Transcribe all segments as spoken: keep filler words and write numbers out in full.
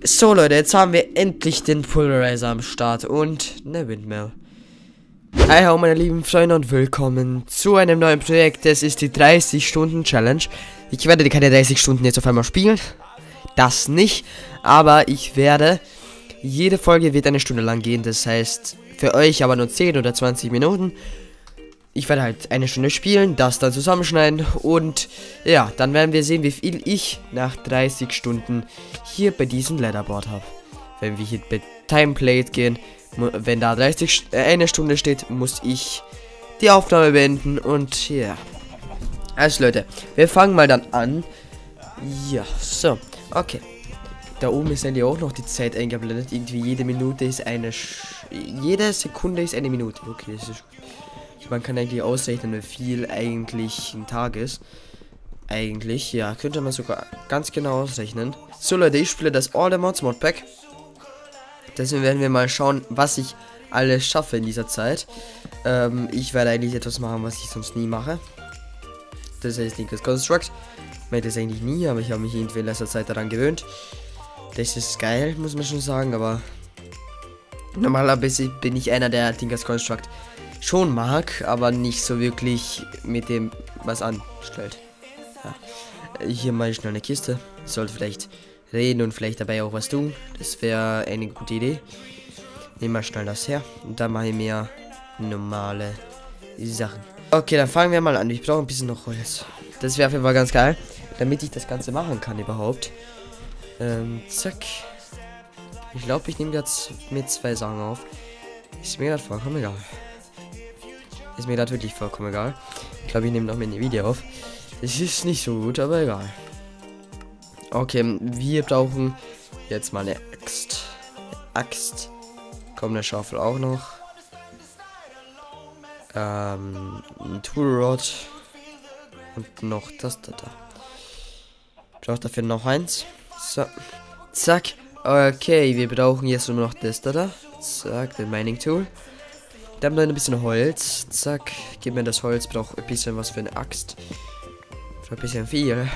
So Leute, jetzt haben wir endlich den Polarizer am Start und eine Windmill. Hi ho meine lieben Freunde und willkommen zu einem neuen Projekt. Das ist die dreißig Stunden Challenge. Ich werde keine dreißig Stunden jetzt auf einmal spielen. Das nicht. Aber ich werde... Jede Folge wird eine Stunde lang gehen. Das heißt, für euch aber nur zehn oder zwanzig Minuten. Ich werde halt eine Stunde spielen, das dann zusammenschneiden und ja, dann werden wir sehen, wie viel ich nach dreißig Stunden hier bei diesem Leaderboard habe. Wenn wir hier bei Timeplate gehen, wenn da dreißig, äh, eine Stunde steht, muss ich die Aufnahme beenden und ja. Also Leute, wir fangen mal dann an. Ja, so, okay. Da oben ist eigentlich auch noch die Zeit eingeblendet. Irgendwie jede Minute ist eine... Sch jede Sekunde ist eine Minute. Okay, das ist... Man kann eigentlich ausrechnen, wie viel eigentlich ein Tag ist. Eigentlich, ja, könnte man sogar ganz genau ausrechnen. So Leute, ich spiele das All the Mods Modpack. Deswegen werden wir mal schauen, was ich alles schaffe in dieser Zeit. Ähm, ich werde eigentlich etwas machen, was ich sonst nie mache. Das heißt Linkes Construct. Ich mache das eigentlich nie, aber ich habe mich irgendwie in letzter Zeit daran gewöhnt. Das ist geil, muss man schon sagen, aber normalerweise bin ich einer, der Linkes Construct schon mag, aber nicht so wirklich mit dem was anstellt. Ja. Hier mal schnell eine Kiste. Ich sollte vielleicht reden und vielleicht dabei auch was tun. Das wäre eine gute Idee. Nehmen wir schnell das her und dann mache ich mir normale Sachen. Okay, dann fangen wir mal an. Ich brauche ein bisschen noch Holz. Das wäre auf jeden Fall ganz geil, damit ich das Ganze machen kann überhaupt. Ähm, zack. Ich glaube, ich nehme jetzt mit zwei Sachen auf. Ist mir gerade vollkommen egal. Ist mir gerade wirklich vollkommen egal. Ich glaube, ich nehme noch mal ein Video auf. Das ist nicht so gut, aber egal. Okay, wir brauchen jetzt mal eine Axt. Eine Axt. Kommt eine Schaufel auch noch. Ähm, ein Toolrod. Und noch das da. da. Ich brauche dafür noch eins. So. Zack. Okay, wir brauchen jetzt nur noch das da. da. Zack, den Mining Tool. Dann noch ein bisschen Holz. Zack. Gib mir das Holz. Brauche ein bisschen was für eine Axt. Ein bisschen viel.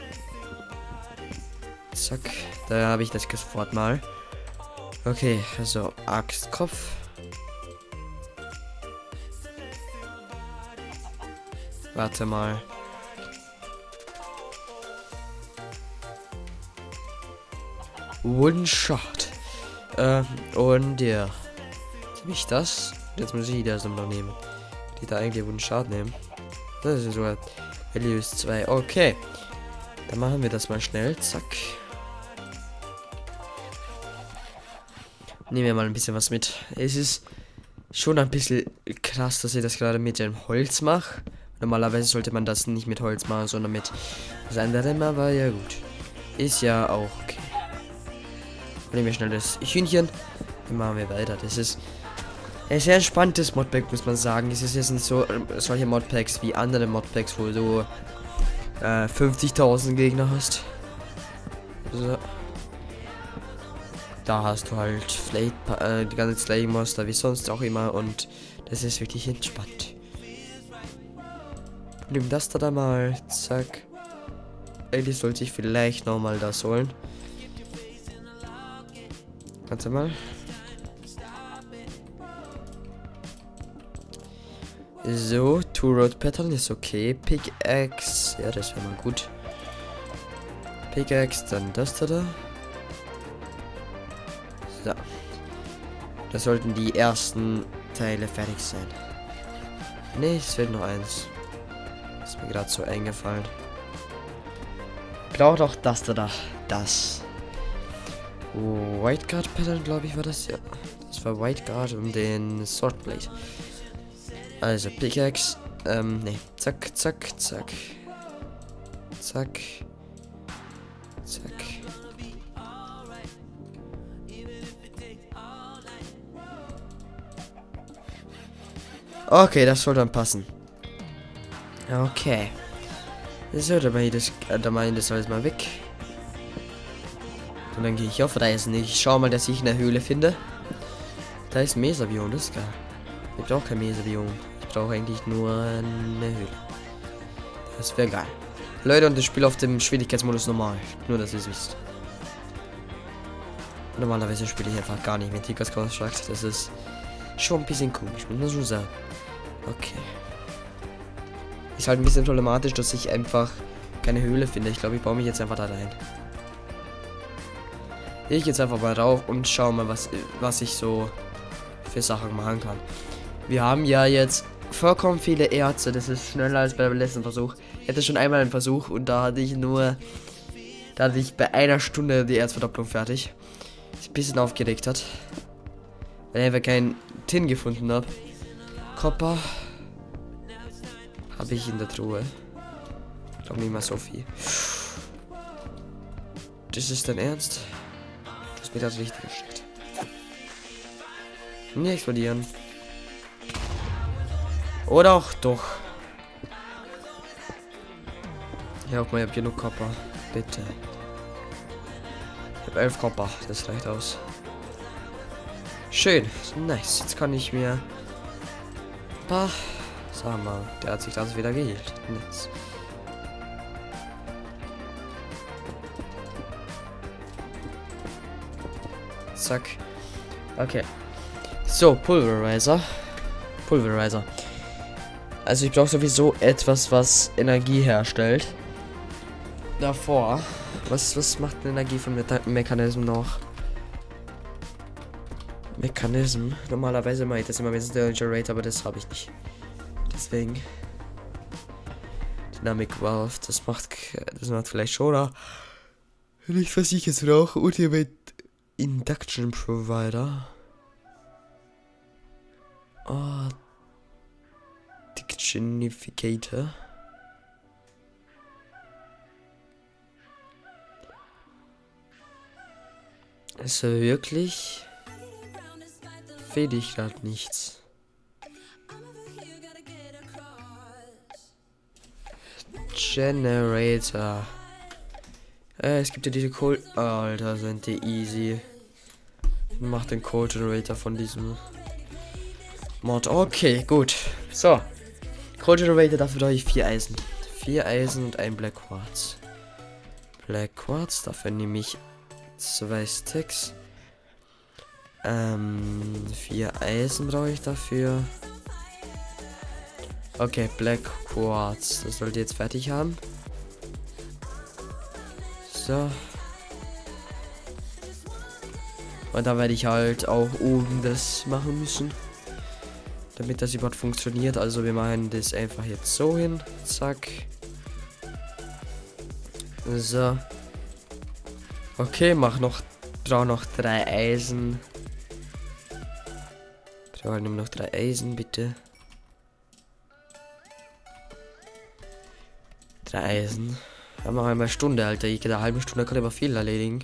Zack. Da habe ich das sofort mal. Okay, also Axtkopf. Warte mal. One Shot. Äh, und ja. Habe ich das? Jetzt muss ich das noch nehmen. Die da eigentlich einen Schaden nehmen. Das ist sogar Values zwei. Okay. Dann machen wir das mal schnell. Zack. Nehmen wir mal ein bisschen was mit. Es ist schon ein bisschen krass, dass ich das gerade mit dem Holz mache. Normalerweise sollte man das nicht mit Holz machen, sondern mit was anderem. Aber ja gut. Ist ja auch okay. Nehmen wir schnell das Hühnchen. Dann machen wir weiter. Das ist ein sehr entspanntes Modpack, muss man sagen. Es ist jetzt nicht so solche Modpacks wie andere Modpacks, wo du äh, fünfzigtausend Gegner hast. So. Da hast du halt Slate, äh, die ganze Slay Monster wie sonst auch immer und das ist wirklich entspannt. Nimm das da, da mal, zack. Eigentlich sollte ich vielleicht nochmal das holen. Warte mal. So, Two-Road Pattern ist okay. Pickaxe, ja, das wäre mal gut. Pickaxe, dann das da da. So. Da sollten die ersten Teile fertig sein. Ne, es fehlt noch eins. Ist mir gerade so eingefallen. Braucht auch das da da. Das. White Guard Pattern, glaube ich, war das. Ja. Das war White Guard und den Swordblade. Also, Pickaxe, ähm, ne, zack, zack, zack, zack, zack. Okay, das soll dann passen. Okay. So, dann mache ich das, äh, dann mache ich das alles mal weg. Und dann gehe ich auf Reisen. Ich schaue mal, dass ich eine Höhle finde. Da ist ein Mesabiom, das ist geil. Ich brauche kein Mesabiom. Ich brauche eigentlich nur eine Höhle. Das wäre geil. Leute, und das Spiel auf dem Schwierigkeitsmodus normal. Nur, dass ihr es wisst. Normalerweise spiele ich einfach gar nicht mit Tickers Construct. Das ist schon ein bisschen komisch, muss man schon sagen. Okay. Ist halt ein bisschen problematisch, dass ich einfach keine Höhle finde. Ich glaube, ich baue mich jetzt einfach da rein. Ich jetzt einfach mal rauf und schau mal, was, was ich so für Sachen machen kann. Wir haben ja jetzt vollkommen viele Erze. Das ist schneller als beim letzten Versuch. Ich hatte schon einmal einen Versuch und da hatte ich nur... Da hatte ich bei einer Stunde die Erzverdopplung fertig. Was ein bisschen aufgeregt hat. Weil ich einfach keinen Tin gefunden habe. Copper. Habe ich in der Truhe. Ich glaube nicht mal so viel. Das ist dein Ernst? Du hast mir das richtig gesteckt. Nicht explodieren. Oder auch doch. Ja, auch mal, ich habe genug Copper. Bitte. Ich habe elf Copper. Das reicht aus. Schön. Nice. Jetzt kann ich mir... Bah. Sag mal, der hat sich das wieder geheilt. Nice. Zack. Okay. So, Pulverizer. Pulverizer. Also ich brauche sowieso etwas, was Energie herstellt. Davor. Was, was macht eine Energie von Me Mechanism noch? Mechanism. Normalerweise mache ich das immer mit Stillinger Rate, aber das habe ich nicht. Deswegen. Dynamic Valve, das macht das macht vielleicht schon, oder? Nicht, was ich jetzt brauche. Ultimate Induction Provider. Oh. Dictionificator. Also wirklich fehlt ich gerade nichts. Generator. Äh, es gibt ja diese Coal. Alter, sind die easy. Macht den Coal Generator von diesem Mod. Okay, gut. So. Coal Generator, dafür brauche ich vier Eisen. Vier Eisen und ein Black Quartz. Black Quartz, dafür nehme ich zwei Sticks. Ähm, vier Eisen brauche ich dafür. Okay, Black Quartz. Das sollte jetzt fertig haben. So. Und dann werde ich halt auch oben das machen müssen. Damit das überhaupt funktioniert. Also wir machen das einfach jetzt so hin. Zack. So. Okay, mach noch. Brauche noch drei Eisen. Brauche nur noch drei Eisen, bitte. Drei Eisen. Ja, machen wir mal eine Stunde, Alter. Ich in einer halben Stunde kann ich aber viel erledigen.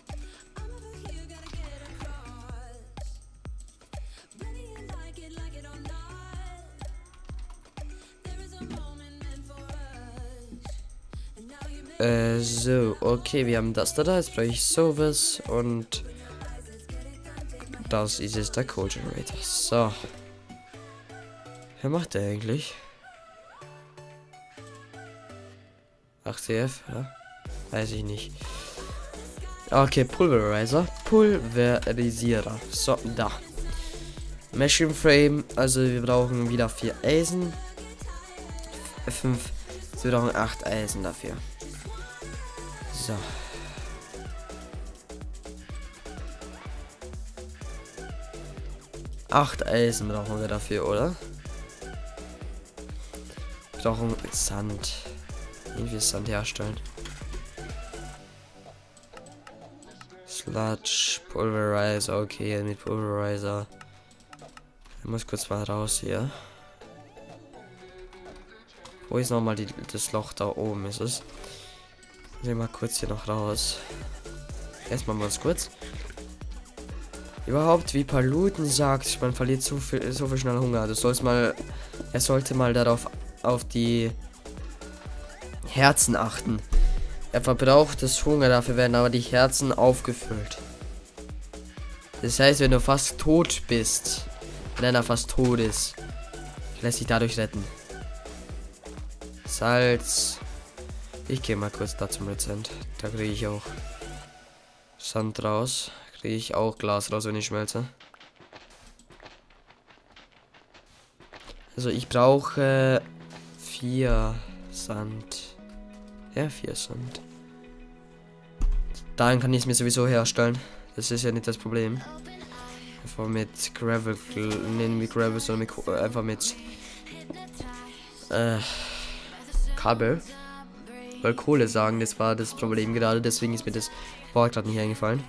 Äh, so, okay, wir haben das da, da. Jetzt brauche ich sowas und das ist jetzt der Coal Generator. So. Was macht der eigentlich? acht C F, ja? Weiß ich nicht. Okay, Pulverizer. Pulverisierer. So, da. Machine Frame. Also wir brauchen wieder vier Eisen. fünf. Wir brauchen acht Eisen dafür. So. Acht Eisen brauchen wir dafür, oder? Wir brauchen Sand. Irgendwie Sand herstellen. Sludge, Pulverizer, okay, mit Pulverizer. Ich muss kurz mal raus hier. Wo ist nochmal die, das Loch da oben? Ist es? Ich will mal kurz hier noch raus. Erstmal mal kurz. Überhaupt, wie Paluten sagt, man verliert so viel, so viel schnell Hunger. Du sollst mal, er sollte mal darauf auf die Herzen achten. Er verbraucht das Hunger, dafür werden aber die Herzen aufgefüllt. Das heißt, wenn du fast tot bist, wenn er fast tot ist, lässt sich dadurch retten. Salz. Ich gehe mal kurz da zum Rezent. Da kriege ich auch Sand raus. kriege ich auch Glas raus, wenn ich schmelze. Also ich brauche vier Sand. Ja, vier Sand. Dann kann ich es mir sowieso herstellen. Das ist ja nicht das Problem. Einfach mit Gravel, nennen wir Gravel, sondern mit, einfach mit äh, Kabel. Weil Kohle sagen, das war das Problem gerade, deswegen ist mir das Wort gerade nicht eingefallen.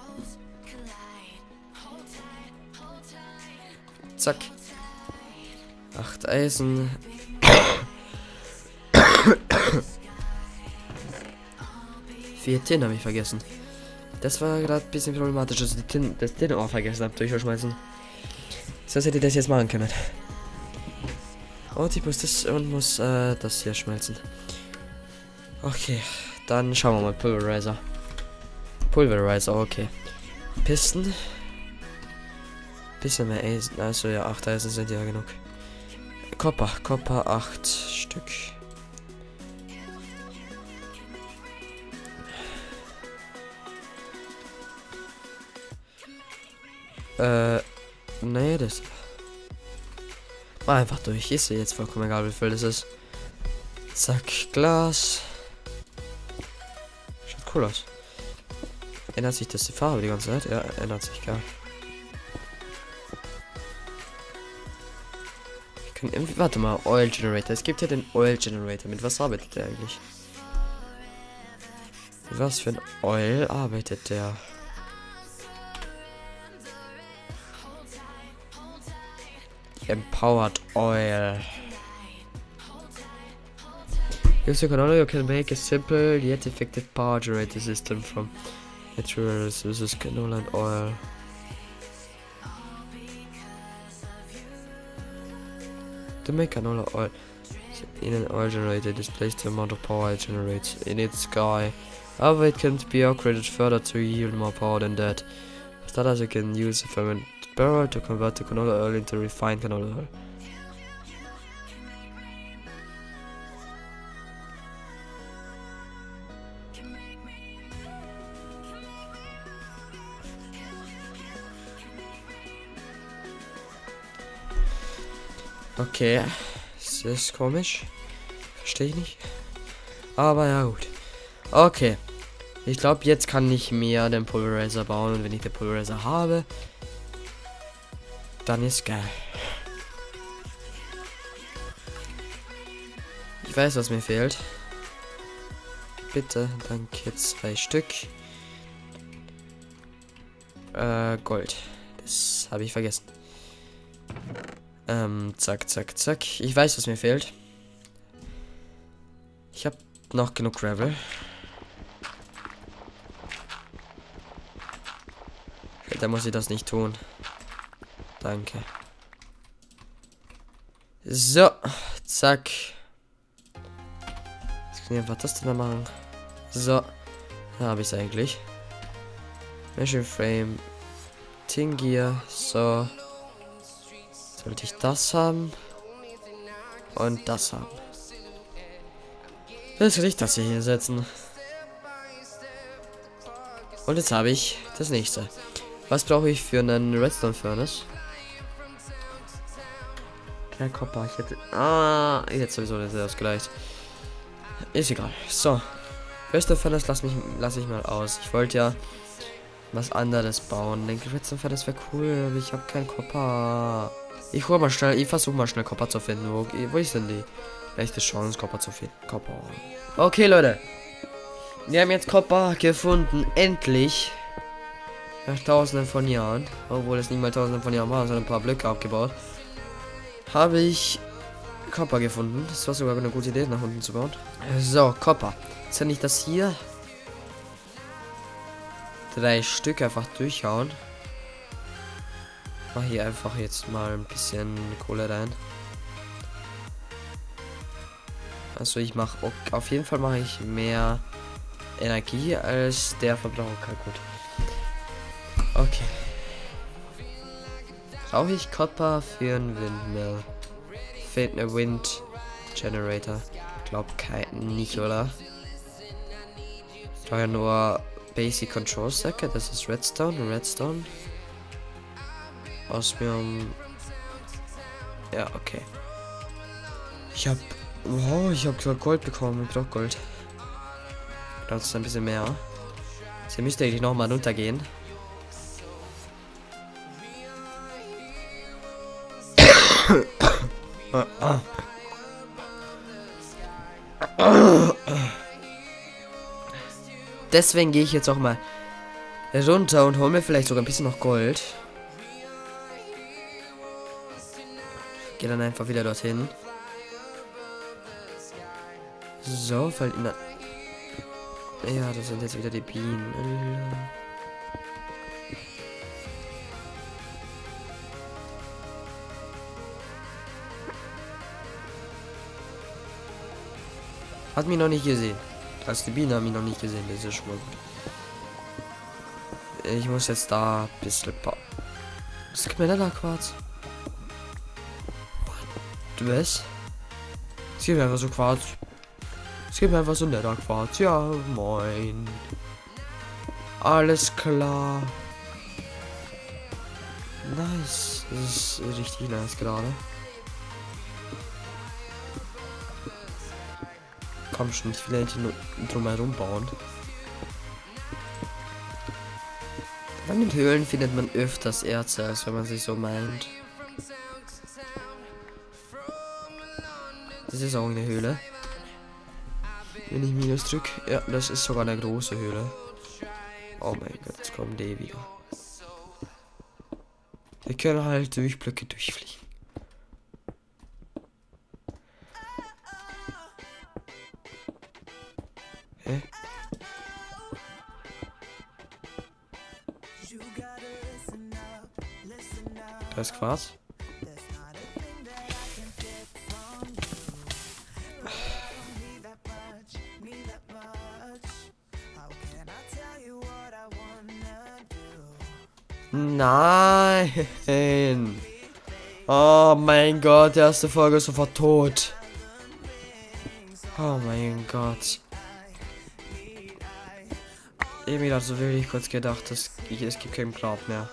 Zack. Acht Eisen. Vier Tin habe ich vergessen. Das war gerade ein bisschen problematisch, dass ich die Tin, das Tin auch vergessen habe, durchschmeißen. Sonst hätte ich das jetzt machen können. Und ich muss das und muss äh, das hier schmelzen. Okay, dann schauen wir mal. Pulverizer. Pulverizer, okay. Pisten. Bisschen mehr Eisen. Also ja, acht Eisen sind ja genug. Copper, Copper, acht Stück. Äh, nee, das. Mach einfach durch. Ist ja jetzt vollkommen egal, wie viel das ist. Zack, Glas. Schaut cool aus. Ändert sich das die Farbe die ganze Zeit? Ja, ändert sich gar. Ich kann irgendwie. Warte mal, Oil Generator. Es gibt ja den Oil Generator. Mit was arbeitet der eigentlich? Mit was für ein Oil arbeitet der? Empowered Oil. Use your canola, you can make a simple yet effective power generator system from natural resources, canola and oil. To make canola oil in an oil generator, displays the amount of power it generates in its sky. However, it can be upgraded further to yield more power than that. Starters, you can use a fermented barrel to convert the canola oil into refined canola oil. Okay, das ist komisch. Verstehe ich nicht. Aber ja gut. Okay. Ich glaube, jetzt kann ich mehr den Pulverizer bauen. Und wenn ich den Pulverizer habe, dann ist geil. Ich weiß, was mir fehlt. Bitte, danke, zwei Stück. Äh, Gold. Das habe ich vergessen. Ähm, zack, zack, zack. Ich weiß, was mir fehlt. Ich habe noch genug Gravel. Da muss ich das nicht tun. Danke. So, zack. Jetzt kann ich einfach das denn machen. So, da habe ich es eigentlich. Machine Frame. Tingier. So. Sollte ich das haben. Und das haben. Jetzt will ich das hier hinsetzen. Und jetzt habe ich das nächste. Was brauche ich für einen Redstone Furnace? Kein Copper. Ich hätte. Ah, jetzt sowieso das ausgleicht. Ist egal. So. Redstone Furnace lass mich lasse ich mal aus. Ich wollte ja was anderes bauen. Den Redstone Furnace wäre cool, aber ich habe keinen Copper. Ich hol mal schnell. Ich versuche mal schnell Copper zu finden. Wo, wo ist denn die echte Chance, Copper zu finden? Copper. Okay, Leute. Wir haben jetzt Copper gefunden. Endlich. Nach tausenden von Jahren, obwohl es nicht mal tausenden von Jahren waren, sondern ein paar Blöcke abgebaut, habe ich Copper gefunden. Das war sogar eine gute Idee, nach unten zu bauen. So, Copper. Jetzt kann ich das hier drei Stück einfach durchhauen. Mach hier einfach jetzt mal ein bisschen Kohle rein. Also ich mache auf jeden Fall mache ich mehr Energie als der Verbraucher. Gut. Okay. Brauche ich Copper für einen Windmill? Fehlt eine Wind Generator. Glaub kein nicht, oder? Ich brauche ja nur Basic Control Säcke, das ist Redstone, Redstone. Osmium. Ja, okay. Ich hab. Wow, ich hab gerade Gold bekommen. Ich brauch Gold. Das ist ein bisschen mehr. Sie müsste eigentlich noch mal runtergehen. Deswegen gehe ich jetzt auch mal runter und hole mir vielleicht sogar ein bisschen noch Gold. Gehe dann einfach wieder dorthin. So, fällt in der... Ja, das sind jetzt wieder die Bienen. Hat mich noch nicht gesehen. Also die Bienen haben mich noch nicht gesehen, das ist schon mal gut. Ich muss jetzt da ein bisschen... Was gibt mir denn da Quarz? Du weißt? Es gibt einfach so Quarz. Es gibt einfach so netter Quarz. Ja, moin. Alles klar. Nice. Das ist richtig nice gerade. Komm schon, ich will nicht nur drumherum bauen. An den Höhlen findet man öfters Erze, als wenn man sich so meint. Das ist auch eine Höhle. Wenn ich Minus drücke. Ja, das ist sogar eine große Höhle. Oh mein Gott, jetzt kommen die wieder. Wir können halt durch Blöcke durchfliegen. Hä? Da ist Quarz. Nein. Oh mein Gott, die erste Folge ist sofort tot. Oh mein Gott. Irgendwie hat so wirklich kurz gedacht, dass ich, es gibt keinen Cloud mehr.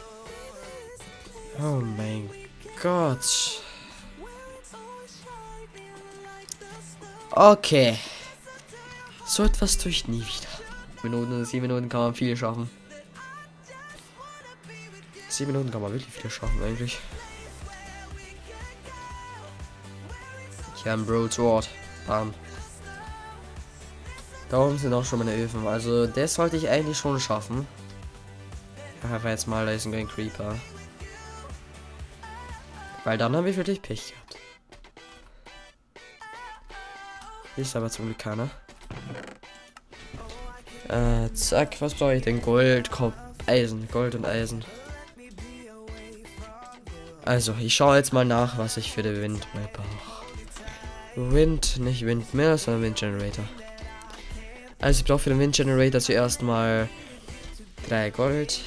Oh mein Gott. Okay. So etwas tue ich nie wieder. Minuten und sieben Minuten kann man viel schaffen. Sieben Minuten kann man wirklich viel schaffen eigentlich. Ich habe ein Broad Sword. Bam. Da oben sind auch schon meine Öfen. Also das sollte ich eigentlich schon schaffen. Aber jetzt mal, da ist ein Creeper. Weil dann habe ich wirklich Pech gehabt. Ist aber zum Glück keiner. Äh, zack, was brauche ich denn? Gold, Kopf, Eisen, Gold und Eisen. Also, ich schaue jetzt mal nach, was ich für den Windmill brauche. Wind, nicht Windmill, sondern Wind Generator. Also, ich brauche für den Wind Generator zuerst mal drei Gold.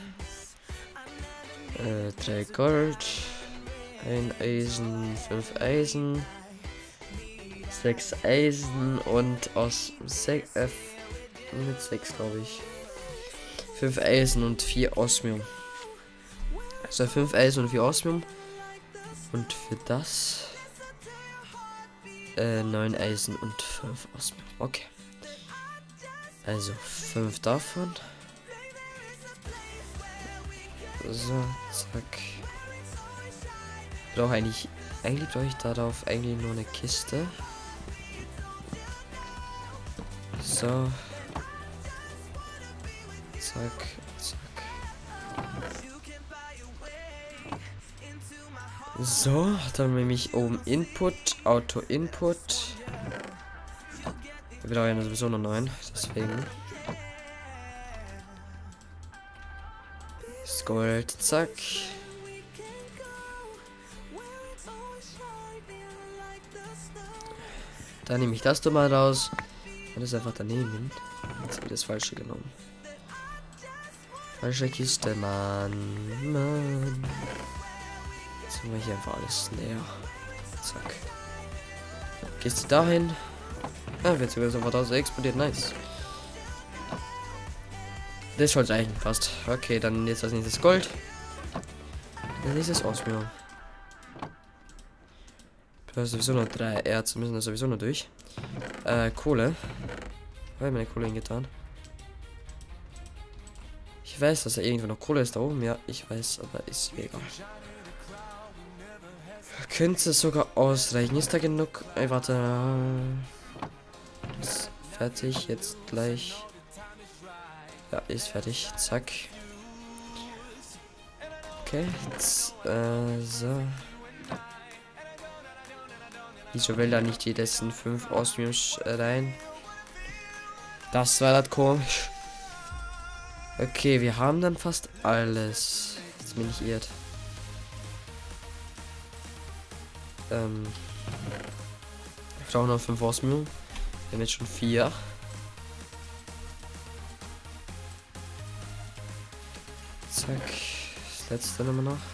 Äh, drei Gold. Ein Eisen, fünf Eisen. Sechs Eisen und aus sechs, äh, mit sechs glaube ich. Fünf Eisen und vier Osmium. Also fünf Eisen und vier Osmium. Und für das äh, neun Eisen und fünf Osmium. Okay. Also fünf davon. So, zack. Ich brauche eigentlich. Eigentlich brauche ich darauf eigentlich nur eine Kiste. So. Zack, zack. So, dann nehme ich oben Input, Auto Input. Wir brauchen ja sowieso noch neun, deswegen. Das Gold, zack. Dann nehme ich das doch mal raus. Und das einfach daneben. Jetzt habe ich das falsche genommen. Falsche Kiste, Mann. Mann. Jetzt haben wir hier einfach alles leer. Zack. Kiste dahin. Ah, wird sogar sofort aus explodiert. Nice. Das sollte eigentlich fast. Okay, dann jetzt als nächstes Gold. Dann ist es Osmium. Du hast sowieso noch drei Erze, müssen wir sowieso noch durch. Äh, Kohle. Wo habe ich meine Kohle hingetan? Ich weiß, dass da irgendwo noch Kohle ist da oben. Ja, ich weiß, aber ist mir egal. Könnte es sogar ausreichen. Ist da genug? Ey, warte. Ist fertig. Jetzt gleich. Ja, ist fertig. Zack. Okay. Jetzt, äh, so. Wieso will da nicht die letzten fünf Osmiums rein? Das war das komisch. Okay, wir haben dann fast alles. Jetzt bin ich irrt. Ähm. Ich brauche noch fünf Osmium. Wir haben jetzt schon vier. Zack. Das letzte nochmal noch.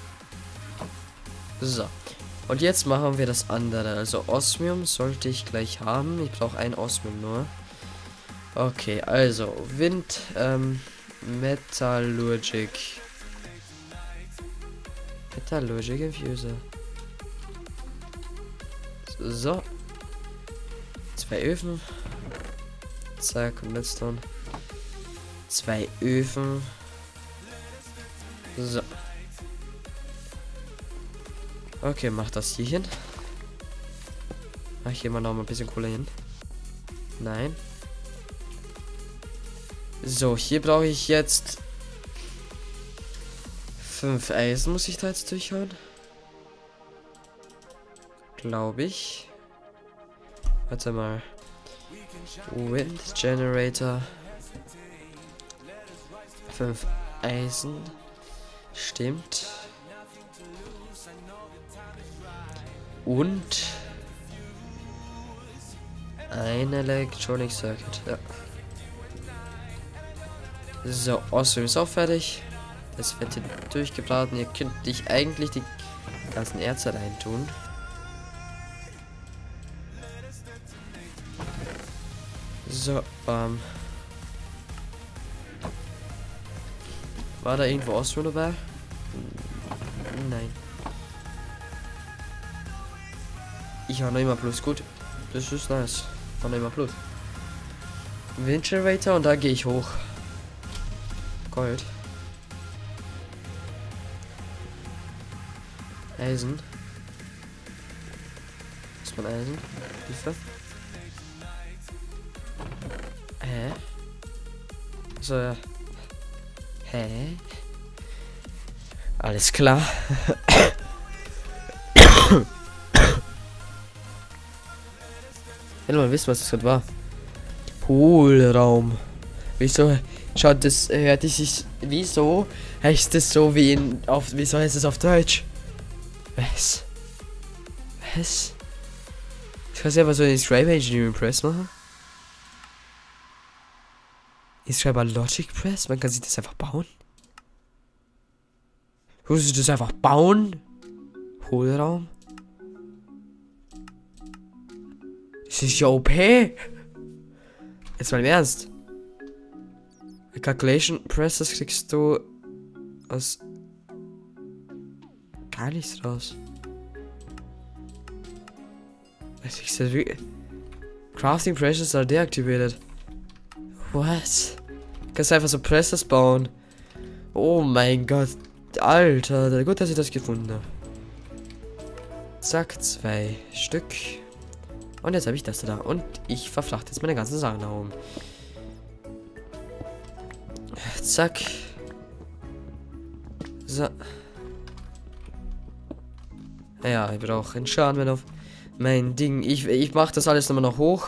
So. Und jetzt machen wir das andere. Also Osmium sollte ich gleich haben. Ich brauche ein Osmium nur. Okay, also Wind, ähm, Metallurgic. Metallurgic Infuser. So. Zwei Öfen. Zack, und Redstone. Zwei Öfen. So. Okay, mach das hier hin. Mach hier mal noch mal ein bisschen Kohle hin. Nein. So, hier brauche ich jetzt fünf Eisen, muss ich da jetzt durchhauen. Glaube ich. Warte mal. Wind Generator. fünf Eisen. Stimmt. Und ein Electronic Circuit. Ja. So, Osmium ist auch fertig. Das wird hier durchgebraten. Hier könnte ich eigentlich die ganzen Erze rein tun. So, ähm. War da irgendwo Osmium dabei? Nein. Ich habe noch immer Plus, gut. Das ist nice. Ich habe noch immer Plus. Wind Generator und da gehe ich hoch. Gold. Eisen. Ist mein Eisen? Hilfe. Hä? So, ja. Hä? Alles klar. Ich will mal wissen, was das gerade war. Hohlraum. Wieso schaut das, hört es sich, wieso heißt das so wie in, auf, wieso heißt es auf Deutsch? Was? Was? Ich kann selber so eine Scribe Engineering Press machen. Ich schreibe Logic Press, man kann sich das einfach bauen. Muss ich das einfach bauen? Hohlraum? Das ist ja O P. Jetzt mal im Ernst. Calculation Presses kriegst du aus gar nichts raus. Was ist das? Crafting Presses are deactivated. What? Du kannst einfach so Presses bauen. Oh mein Gott. Alter, gut, dass ich das gefunden habe. Zack, zwei Stück. Und jetzt habe ich das da. Und ich verfrachte jetzt meine ganzen Sachen nach oben. Zack. So. Ja, ich brauche einen Schaden auf mein Ding. Ich, ich mache das alles nochmal noch hoch.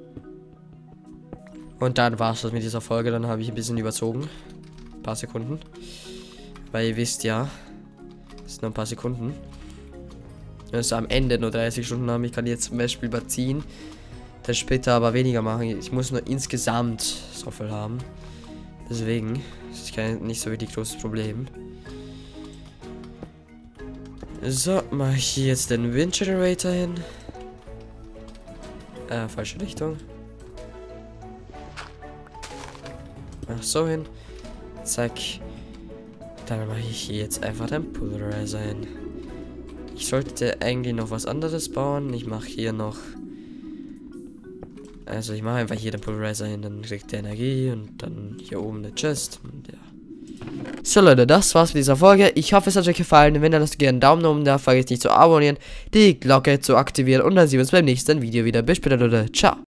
Und dann war es das mit dieser Folge. Dann habe ich ein bisschen überzogen. Ein paar Sekunden. Weil ihr wisst ja, es sind noch ein paar Sekunden. Also am Ende nur dreißig Stunden haben. Ich kann jetzt zum Beispiel überziehen. Dann später aber weniger machen. Ich muss nur insgesamt so viel haben. Deswegen das ist kein nicht so wirklich großes Problem. So, mache ich hier jetzt den Wind Generator hin. Äh, falsche Richtung. Ach so hin. Zack. Dann mache ich hier jetzt einfach den Polarizer hin. Ich sollte eigentlich noch was anderes bauen. Ich mache hier noch... Also ich mache einfach hier den Polarizer hin, dann kriegt der Energie und dann hier oben eine Chest und ja. So Leute, das war's mit dieser Folge. Ich hoffe, es hat euch gefallen. Wenn ihr lasst gerne einen Daumen oben da, vergesst nicht zu abonnieren, die Glocke zu aktivieren und dann sehen wir uns beim nächsten Video wieder. Bis später Leute, ciao.